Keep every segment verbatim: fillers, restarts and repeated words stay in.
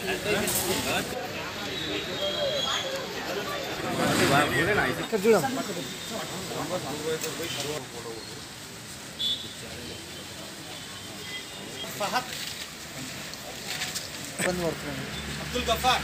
Abdul Gaffar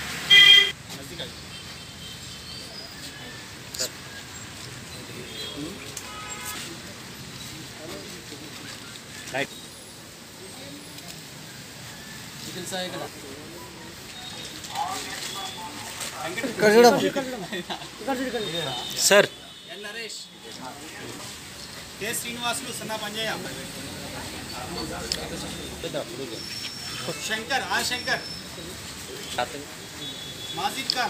sir L Naresh K Srinivasulu Sanna Panjay Shankar आ Shankar Majid Khan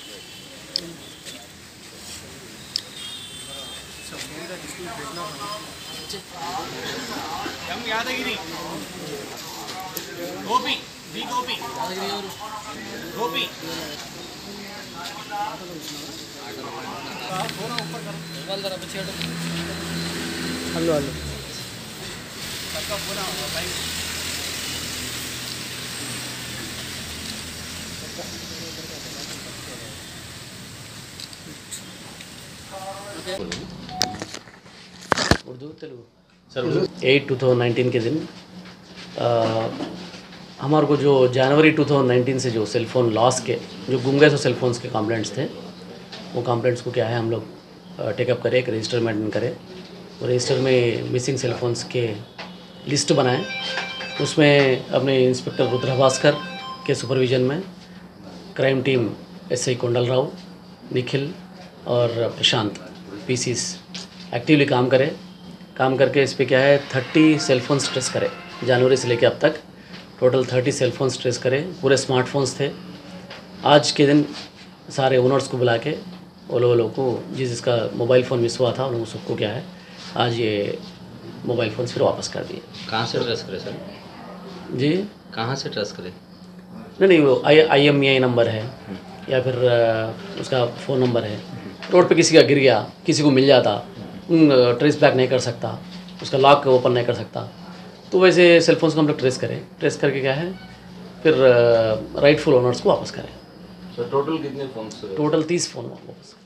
M Yadagiri Gopi B Gopi Gopi hello hello Urdu Telugu sir eight two thousand nineteen के दिन आ, हमारे को जो जनवरी टू थाउजेंड नाइनटीन से जो सेल फ़ोन लॉस के जो गुम गए सो सेल फोन्स के कंप्लेंट्स थे, वो कंप्लेंट्स को क्या है हम लोग टेकअप करें, एक रजिस्टर मेंटेन करें और रजिस्टर में मिसिंग सेल फोन्स के लिस्ट बनाएं। उसमें अपने इंस्पेक्टर रुद्र भास्कर के सुपरविजन में crime team S I Kondal Rao, Nikhil और प्रशांत पीसीस एक्टिवली काम करें। काम करके इस पे क्या है थर्टी सेलफोन्स ट्रेस करें, जनवरी से लेकर अब तक टोटल थर्टी सेलफोन्स ट्रेस करें। पूरे स्मार्टफोन्स थे। आज के दिन सारे ओनर्स को बुला के वो लोगों को जिस जिसका मोबाइल फ़ोन मिस हुआ था उन सबको क्या है आज ये मोबाइल फ़ोन्स फिर वापस कर दिए। कहाँ से ट्रेस करें सर? जी कहाँ से ट्रेस करें? नहीं नहीं वो आई I M E I number है या फिर उसका फ़ोन नंबर है। रोड पे किसी का गिर गया, किसी को मिल जाता, ट्रेस बैक नहीं कर सकता, उसका लॉक ओपन नहीं कर सकता, तो वैसे सेलफोन्स को हम लोग ट्रेस करें। ट्रेस करके क्या है फिर राइटफुल ओनर्स को वापस करें। सर टोटल कितने फोन? टोटल तीस फ़ोन वापस।